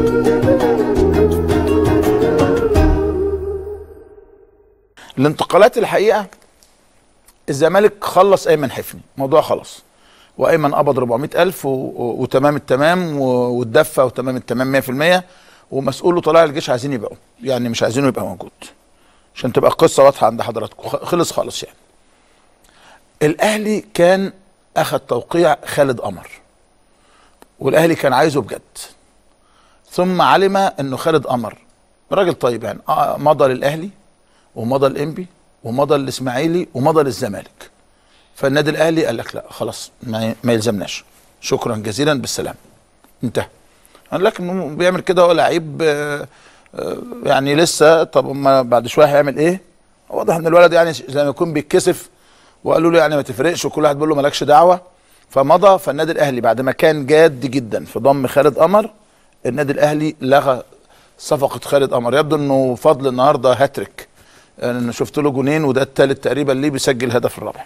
الانتقالات الحقيقه الزمالك خلص ايمن حفني، موضوع خلص، وايمن قبض 400,000 وتمام التمام والدفه وتمام التمام 100%، ومسؤوله طلائع الجيش عايزين يبيعوه، يعني مش عايزينه يبقى موجود عشان تبقى القصه واضحه عند حضراتكم. خلص خالص يعني. الاهلي كان اخذ توقيع خالد قمر، والاهلي كان عايزه بجد، ثم علم انه خالد قمر راجل طيب يعني مضى للاهلي ومضى الانبي ومضى الاسماعيلي ومضى للزمالك، فالنادي الاهلي قال لك لا خلاص ما يلزمناش، شكرا جزيلا بالسلام، انتهى. قال لك انه بيعمل كده هو لعيب يعني لسه، طب ما بعد شويه هيعمل ايه؟ واضح ان الولد يعني زي ما يكون بيتكسف، وقالوا له يعني ما تفرقش، وكل واحد بيقول له مالكش دعوه، فمضى. فالنادي الاهلي بعد ما كان جاد جدا في ضم خالد قمر، النادي الاهلي لغى صفقه خالد قمر. يبدو انه فضل النهارده هاتريك، انا شفت له جونين وده الثالث تقريبا ليه، بيسجل الهدف الرابع.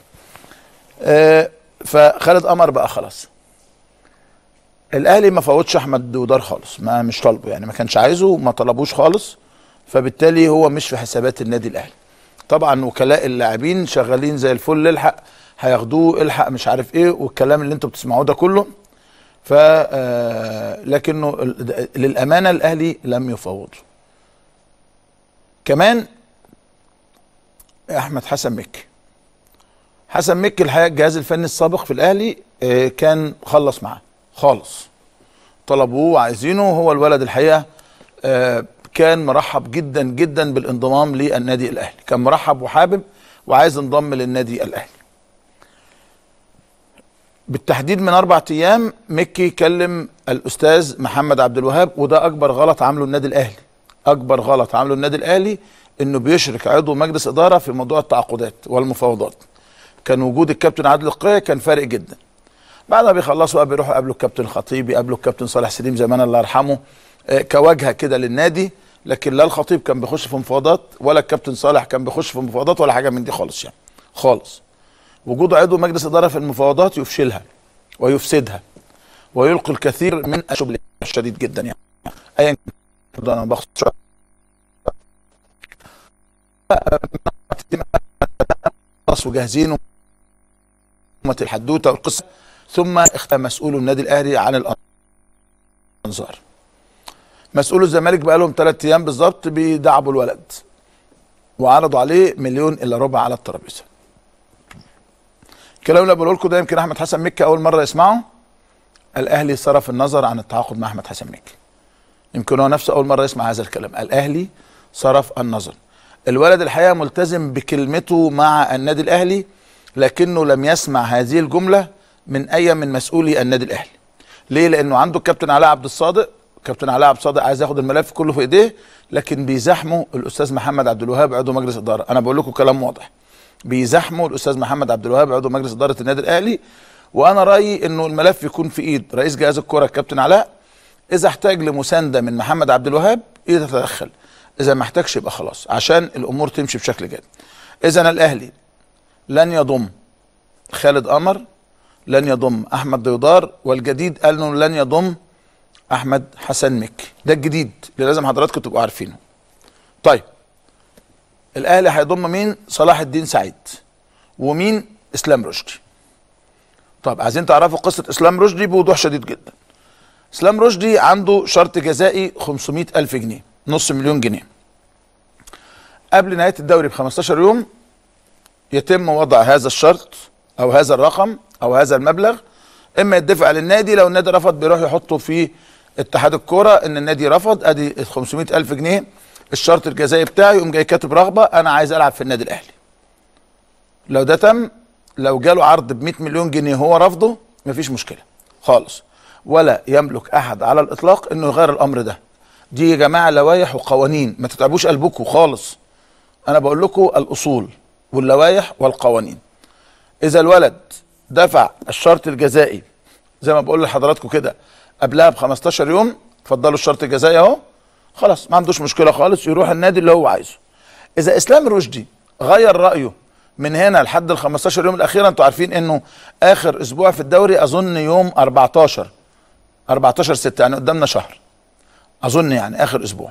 فخالد قمر بقى خلاص. الاهلي ما فوتش احمد دودار خالص، ما مش طالبه يعني، ما كانش عايزه وما طلبوش خالص، فبالتالي هو مش في حسابات النادي الاهلي. طبعا وكلاء اللاعبين شغالين زي الفل، الحق هياخدوه، الحق مش عارف ايه، والكلام اللي انتوا بتسمعوه ده كله. ف لكنه للامانه الاهلي لم يفوض. كمان احمد حسن مكي، حسن مكي الحقيقه الجهاز الفني السابق في الاهلي كان خلص معاه خالص، طلبوه وعايزينه، هو الولد الحقيقه كان مرحب جدا جدا بالانضمام للنادي الاهلي، كان مرحب وحابب وعايز ينضم للنادي الاهلي. بالتحديد من 4 ايام مكي كلم الاستاذ محمد عبد الوهاب، وده اكبر غلط عمله النادي الاهلي، اكبر غلط عمله النادي الاهلي انه بيشرك عضو مجلس اداره في موضوع التعاقدات والمفاوضات. كان وجود الكابتن عادل القيعي كان فارق جدا. بعد ما بيخلصوا بقى بيروحوا يقابلوا الكابتن الخطيب، يقابلوا الكابتن صالح سليم زمان الله يرحمه كواجهه كده للنادي، لكن لا الخطيب كان بيخش في مفاوضات ولا الكابتن صالح كان بيخش في مفاوضات ولا حاجه من دي خالص يعني خالص. وجود عضو مجلس اداره في المفاوضات يفشلها ويفسدها ويلقي الكثير من الشبهات الشديد جدا يعني. ايا كان انا باخد خلاص وجاهزين الحدوته والقصه، ثم اختار مسؤول النادي الاهلي عن الانظار. مسؤول الزمالك بقى لهم 3 ايام بالظبط بيدعبوا الولد، وعرضوا عليه 1.25 مليون على الترابيزه. الكلام اللي بقوله لكم ده يمكن احمد حسن مكي اول مره يسمعه. الاهلي صرف النظر عن التعاقد مع احمد حسن مكي، يمكن هو نفسه اول مره يسمع هذا الكلام. الاهلي صرف النظر. الولد الحقيقه ملتزم بكلمته مع النادي الاهلي، لكنه لم يسمع هذه الجمله من اي من مسؤولي النادي الاهلي. ليه؟ لانه عنده الكابتن علاء عبد الصادق، كابتن علاء عبد الصادق عايز ياخد الملف كله في ايديه، لكن بيزاحموا الاستاذ محمد عبد الوهاب عضو مجلس اداره. انا بقول لكم كلام واضح، بيزاحموا الاستاذ محمد عبد الوهاب عضو مجلس اداره النادي الاهلي. وانا رايي انه الملف يكون في ايد رئيس جهاز الكره الكابتن علاء، اذا احتاج لمسانده من محمد عبد الوهاب يتدخل، اذا ما احتاجش يبقى خلاص، عشان الامور تمشي بشكل جيد. اذا الاهلي لن يضم خالد قمر، لن يضم احمد دودار، والجديد قال انه لن يضم احمد حسن مكي. ده الجديد اللي لازم حضراتكم تبقوا عارفينه. طيب الاهلي هيضم مين؟ صلاح الدين سعيد، ومين؟ اسلام رشدي. طب عايزين تعرفوا قصه اسلام رشدي بوضوح شديد جدا. اسلام رشدي عنده شرط جزائي 500,000 جنيه، نص مليون جنيه. قبل نهايه الدوري ب15 يوم يتم وضع هذا الشرط او هذا الرقم او هذا المبلغ، اما يدفع للنادي، لو النادي رفض بيروح يحطه في اتحاد الكوره ان النادي رفض، ادي 500,000 جنيه الشرط الجزائي بتاعي، يقوم جاي كاتب رغبه انا عايز العب في النادي الاهلي. لو ده تم، لو جاله عرض ب 100 مليون جنيه هو رفضه، مفيش مشكله خالص، ولا يملك احد على الاطلاق انه يغير الامر ده. دي يا جماعه لوائح وقوانين، ما تتعبوش قلبكم خالص. انا بقول لكم الاصول واللوائح والقوانين. اذا الولد دفع الشرط الجزائي زي ما بقول لحضراتكم كده قبلها ب15 يوم، اتفضلوا الشرط الجزائي اهو، خلاص ما عندوش مشكله خالص، يروح النادي اللي هو عايزه. اذا اسلام رشدي غير رايه من هنا لحد ال15 يوم الاخيره، انتوا عارفين انه اخر اسبوع في الدوري اظن يوم 14/6 يعني قدامنا شهر، اظن يعني اخر اسبوع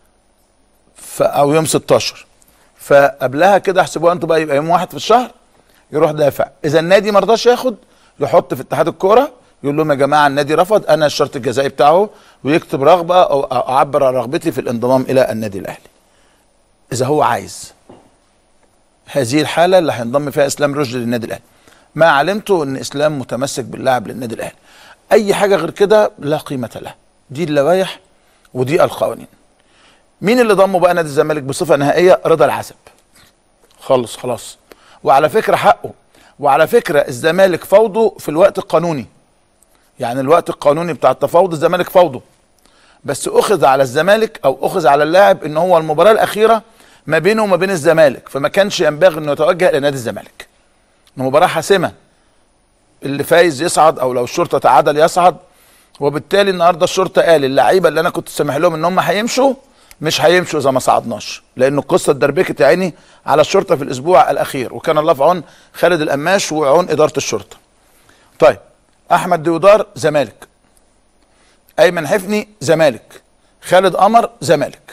او يوم 16. فقبلها كده احسبوها انتوا بقى، يبقى يوم 1 في الشهر يروح دافع. اذا النادي ما رضاش ياخد، يحط في اتحاد الكوره يقول لهم يا جماعه النادي رفض، انا الشرط الجزائي بتاعه، ويكتب رغبه او اعبر عن رغبتي في الانضمام الى النادي الاهلي. اذا هو عايز هذه الحاله اللي هينضم فيها اسلام رشدي للنادي الاهلي. ما علمته ان اسلام متمسك باللاعب للنادي الاهلي، اي حاجه غير كده لا قيمه لها. دي اللوائح ودي القوانين. مين اللي ضمه بقى نادي الزمالك بصفه نهائيه؟ رضا العزب. خلاص. وعلى فكره حقه، وعلى فكره الزمالك فوضه في الوقت القانوني، يعني الوقت القانوني بتاع التفاوض الزمالك فوضه، بس اخذ على الزمالك او اخذ على اللاعب ان هو المباراه الاخيره ما بينه وما بين الزمالك، فما كانش ينبغي انه يتوجه الى نادي الزمالك. المباراه حاسمه، اللي فايز يصعد او لو الشرطه تعادل يصعد. وبالتالي النهارده الشرطه قال اللعيبه اللي انا كنت سامح لهم ان هم هيمشوا مش هيمشوا اذا ما صعدناش، لان القصه اتدربكت يا عيني على الشرطه في الاسبوع الاخير، وكان الله في عون خالد القماش وعون اداره الشرطه. طيب احمد ديودار زمالك، ايمن حفني زمالك، خالد قمر زمالك.